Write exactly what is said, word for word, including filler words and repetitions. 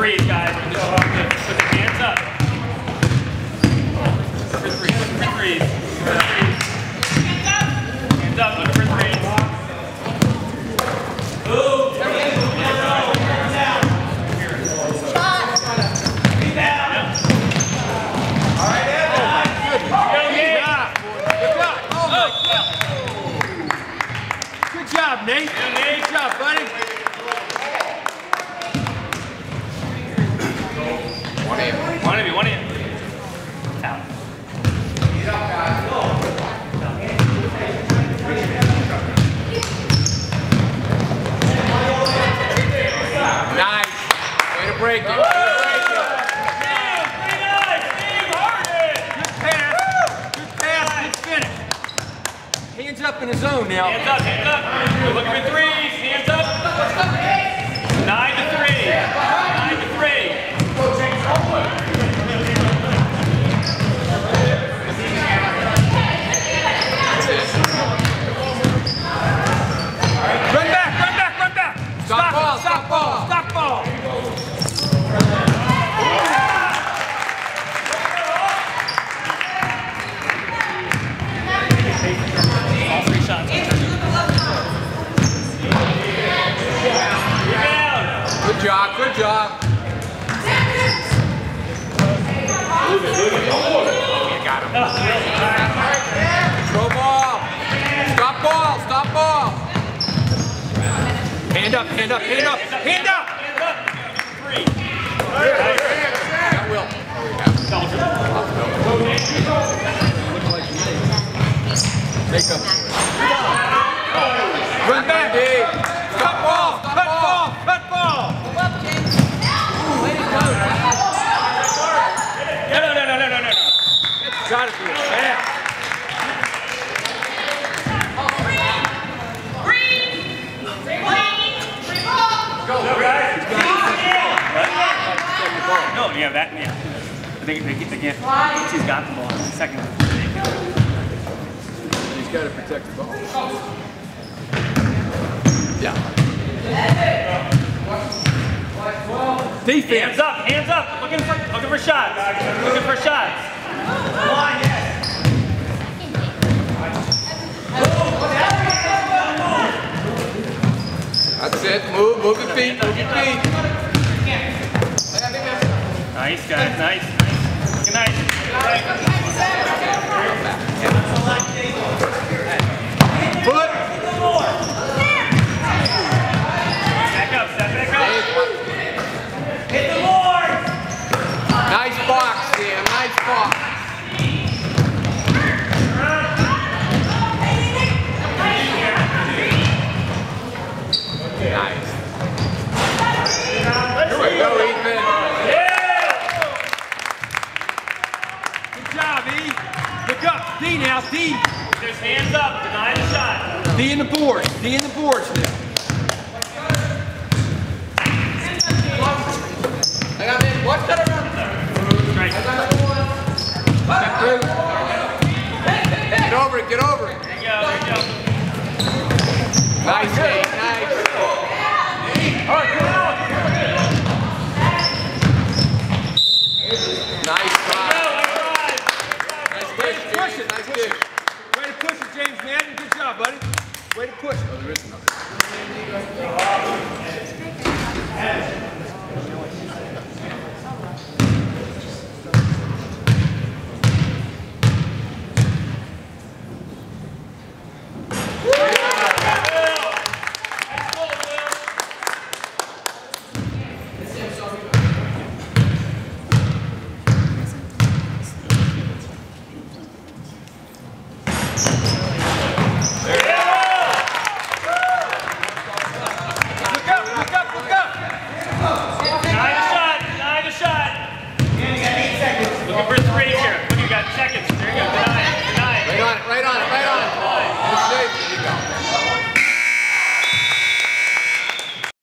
threes, guys. Put the, put the hands up. Look for threes. Look for threes. Look for threes. Hands up. Look for threes. Move. Hands up. All right, Ed. Good job, Nate. Good job, buddy. One of you. One of you. One of you. Out. Get up, guys. Go. Nice. Way to break it. Way to break it. Steve, nice. Steve, hard. Good pass. Good pass. Good finish. Hands up in the zone now. Hands up. Hands up. We're looking for threes. Hands up. Nine to three. Nine to three. Run back, run back, run back! Stop, stop ball, stop ball, stop ball! All three shots. Good job, good job. Move it, move it. Oh, you got him. Throw ball. Stop ball, stop ball. Hand up, hand up, hand up, hand up. Hands up. Three. That will. Take up. Run back, Dave. Cut ball, cut ball, cut ball. No, no, no, no, no, no, no. It's got to be a pass. Go, guys. No, yeah, that, yeah. They, they, they can't. He's got the ball. Second. He's got to protect the ball. Yeah. Defense. Hands up, hands up. Looking for, looking for shots. Looking for shots. Come on, yes. That's it. Move, move your feet, move your feet. Nice, guys. Nice, nice. Looking nice. Foot. Back up, step back up. Hit the board. Nice box, Sam. Nice box. Nice. Here we go, Ethan. Yeah. Good job, E. Look up. D now. D. There's hands up. Deny the shot. D in the boards. D in the boards now. I got it. Watch that around. Strike. Step through. Get over it. Get over it. There you go. There you go. Nice, Nate. Nice. All right, come on. Nice try. Nice Nice push, push it. Nice dish. Way to push it, James Madden. Good job, buddy. Way to push it. Oh, there is another. Thank you.